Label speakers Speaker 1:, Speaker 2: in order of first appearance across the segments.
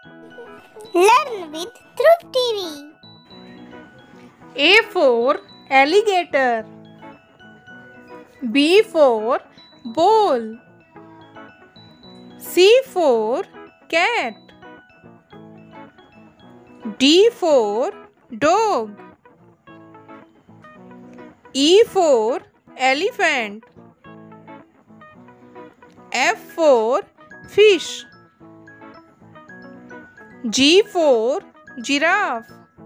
Speaker 1: Learn with Dhruv TV.
Speaker 2: A for alligator. B for ball. C for cat. D for dog. E for elephant. F for fish. G for giraffe.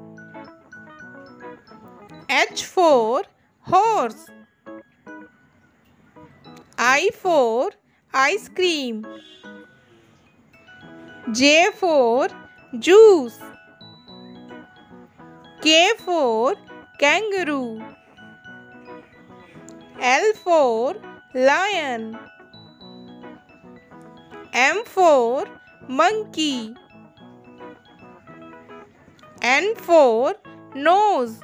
Speaker 2: H for horse. I for ice cream. J for juice. K for kangaroo. L for lion. M for monkey. N for nose.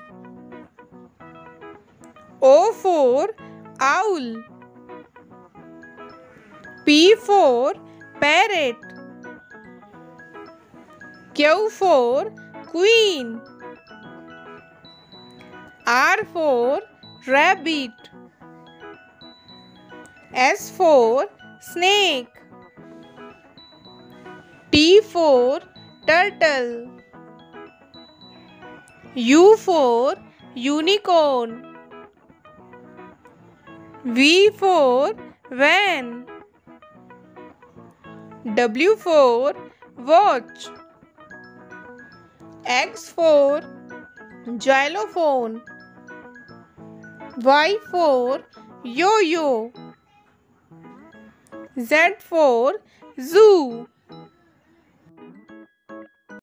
Speaker 2: O for owl. P for parrot. Q for queen. R for rabbit. S for snake. T for turtle. U for unicorn. V for van. W for watch. X for xylophone. Y for yo-yo. Z for zoo.